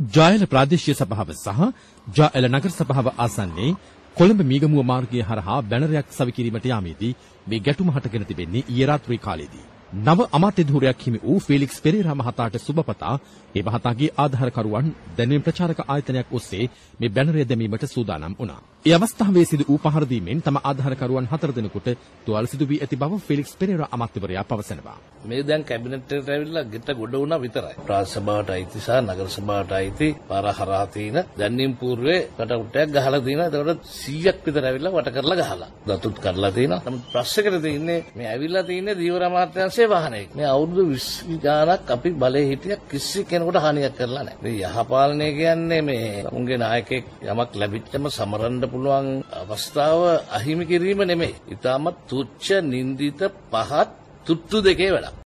ජායල ප්‍රාදේශීය සභාව සහ ජායල නගර සභාව ආසන්නයේ කොළඹ මීගමුව මාර්ගය හරහා බැනරයක් සවිකිරීමට යාමේදී මේ ගැටුම හටගෙන තිබෙන්නේ ඊයේ රාත්‍රී කාලයේදී. නව අමාත්‍ය ධූරයක් හිමි වූ ෆෙලික්ස් පෙරේරා මහතාට සුබපතා ඒ මහතාගේ ආධාරකරුවන් දැනුම් ප්‍රචාරක ආයතනයක් ඔස්සේ මේ බැනරය දැමීමට සූදානම් වුණා. ඒ අවස්ථාවේ සිදු වූ පහර දීමෙන් තම ආධාරකරුවන් 4 දෙනෙකුට තුවාල සිදු වී ඇති බව ෆෙලික්ස් පෙරේරා අමාත්‍යවරයා පවසනවා. මේ දැන් කැබිනට් එකට ඇවිල්ලා ගෙට ගොඩ වුණා විතරයි. ප්‍රාදේශ සභාවට අයිති සහ නගර සභාවට අයිති පාර හරහා තියෙන දැනීම් පූර්වයේ කටුට්ටයක් ගහලා තියෙනවා. ඒකට 100ක් විතර ඇවිල්ලා වට කරලා ගහලා. දතුත් කඩලා තියෙනවා. නමුත් ප්‍රශ්නකට තියෙන්නේ මේ ඇවිල්ලා තියෙන්නේ දීවර අමාත්‍යාංශයේ වාහනයක. මේ අවුරුදු 20 ගානක් අපි බලේ හිටිය කිසි කෙනෙකුට හානියක් කරලා නැහැ. මේ යහපාලනය කියන්නේ මේ උන්ගේ නායකයෙක් යමක් ලැබිච්චම සමරන්න පුළුවන් අවස්ථාව අහිමි කිරීම නෙමෙයි. ඊටමත් තුච්ඡ නින්දිත පහත් තුට්ටු දෙකේ වැඩක්.